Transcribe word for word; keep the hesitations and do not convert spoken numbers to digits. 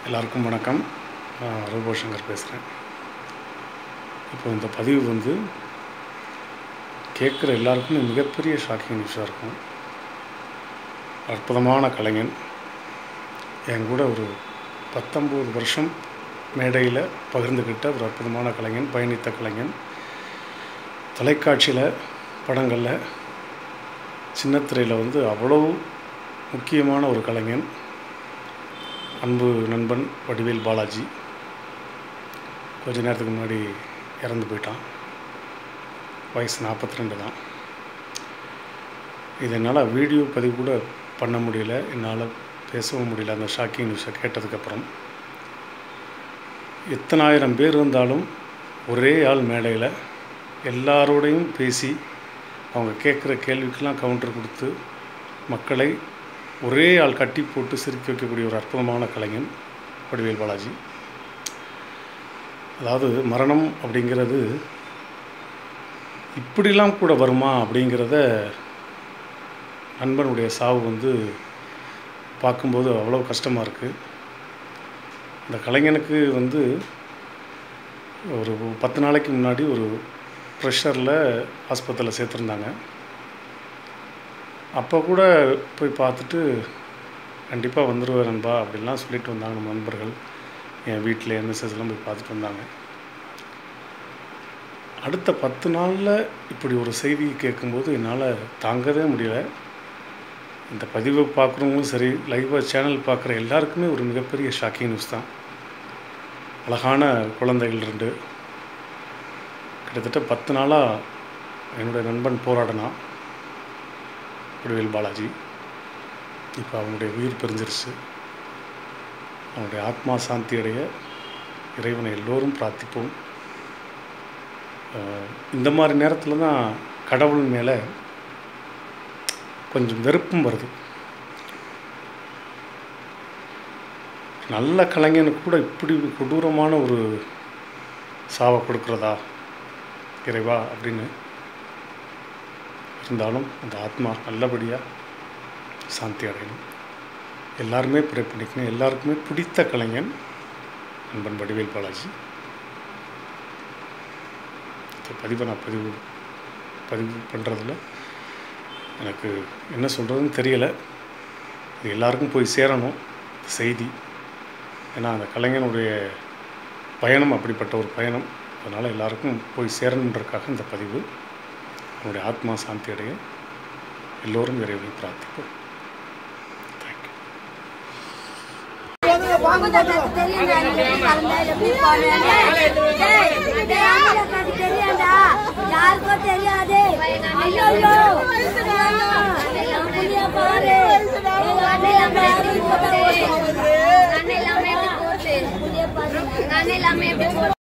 எல்லாருக்கும் வணக்கம். நான் ரோபோ சங்கர் பேசுகிறேன். இப்போ இந்த பதிவு வந்து கேட்குற எல்லாருக்குமே மிகப்பெரிய ஷாக்கிங் நியூஸாக இருக்கும். அற்புதமான கலைஞன், என் கூட ஒரு பத்தொம்பது வருஷம் மேடையில் பகிர்ந்துக்கிட்ட ஒரு அற்புதமான கலைஞன், பயணித்த கலைஞன், தொலைக்காட்சியில், படங்களில், சின்னத்திரையில் வந்து அவ்வளோ முக்கியமான ஒரு கலைஞன், அன்பு நண்பன் வடிவேல் பாலாஜி. கொஞ்ச நேரத்துக்கு முன்னாடி இறந்து போயிட்டான். வயசு நாற்பத்தி ரெண்டு தான். இது என்னால் வீடியோ பதிவு கூட பண்ண முடியல, என்னால் பேசவும் முடியல. அந்த ஷாக்கிங் நியூஸை கேட்டதுக்கப்புறம் எத்தனாயிரம் பேர் இருந்தாலும் ஒரே ஆள் மேடையில் எல்லாரோடையும் பேசி அவங்க கேட்குற கேள்விக்கெல்லாம் கவுண்டர் கொடுத்து மக்களை ஒரே ஆள் கட்டி போட்டு சிரிக்க வைக்கக்கூடிய ஒரு அற்புதமான கலைஞன் வடிவேல் பாலாஜி. அதாவது மரணம் அப்படிங்கிறது இப்படிலாம் கூட வருமா அப்படிங்கிறத நண்பனுடைய சாவு வந்து பார்க்கும்போது அவ்வளோ கஷ்டமாக இருக்குது. இந்த கலைஞனுக்கு வந்து ஒரு பத்து நாளைக்கு முன்னாடி ஒரு ப்ரெஷரில் ஆஸ்பத்திரியில் சேர்த்துருந்தாங்க. அப்போ கூட போய் பார்த்துட்டு கண்டிப்பாக வந்துடுவேன் நண்பா அப்படின்லாம் சொல்லிட்டு வந்தாங்க நம்ம நண்பர்கள். என் வீட்டில் எம்எஸ்எஸ்லாம் போய் பார்த்துட்டு வந்தாங்க. அடுத்த பத்து நாளில் இப்படி ஒரு செய்தி கேட்கும்போது என்னால் தாங்கவே முடியல. இந்த பதிவை பார்க்குறவங்களும் சரி, லைவாக சேனல் பார்க்குற எல்லாருக்குமே ஒரு மிகப்பெரிய ஷாக்கிங் நியூஸ் தான். அழகான குழந்தைகள் ரெண்டு, கிட்டத்தட்ட பத்து நாளாக என்னுடைய நண்பன் போராடினா வடிவேல் பாலாஜி. இப்போ அவனுடைய உயிர் பிரிஞ்சிருச்சு. அவனுடைய ஆத்மா சாந்தி அடைய இறைவனை எல்லோரும் பிரார்த்திப்போம். இந்த மாதிரி நேரத்தில் தான் கடவுள் மேலே கொஞ்சம் வெறுப்பும் வருது. நல்ல கலைஞனுக்கு கூட இப்படி கொடூரமான ஒரு சாவை கொடுக்குறதா இறைவா அப்படின்னு. இருந்தாலும் அந்த ஆத்மா நல்லபடியாக சாந்தி அடையணும். எல்லாருமே ப்ரே பண்ணிக்கணும். எல்லாருக்குமே பிடித்த கலைஞன் நண்பன் வடிவேல் பாலாஜி. இந்த பதிவை நான் பதிவு பதிவு பண்ணுறதில் எனக்கு என்ன சொல்கிறதுன்னு தெரியலை. இது எல்லாருக்கும் போய் சேரணும் செய்தி. ஏன்னா அந்த கலைஞனுடைய பயணம் அப்படிப்பட்ட ஒரு பயணம். அதனால் எல்லாருக்கும் போய் சேரணுன்றதுக்காக இந்த பதிவு. அவனுடைய ஆத்மா சாந்தி அடைய எல்லோரும் இறைவனை பிரார்த்திப்போம். தேங்க்யூ.